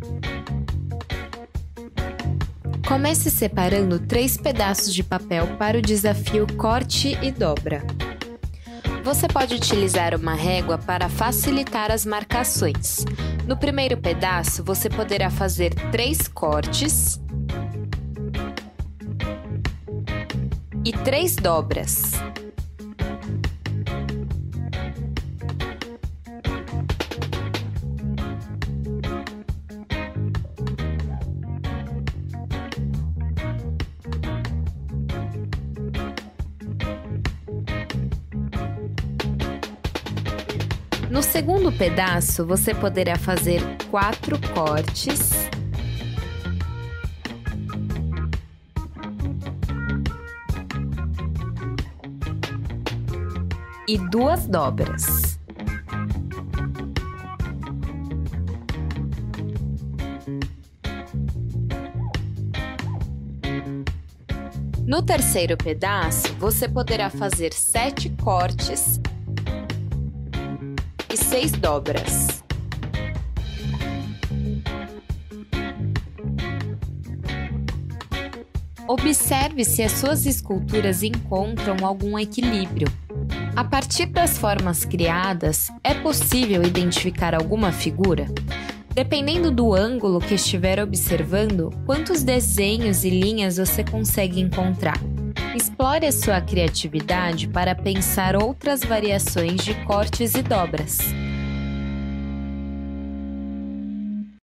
Comece separando 3 pedaços de papel para o desafio corte e dobra. Você pode utilizar uma régua para facilitar as marcações. No primeiro pedaço, você poderá fazer 3 cortes e 3 dobras. No segundo pedaço, você poderá fazer 4 cortes e 2 dobras. No terceiro pedaço, você poderá fazer 7 cortes e 6 dobras. Observe se as suas esculturas encontram algum equilíbrio. A partir das formas criadas, é possível identificar alguma figura? Dependendo do ângulo que estiver observando, quantos desenhos e linhas você consegue encontrar? Explore a sua criatividade para pensar outras variações de cortes e dobras.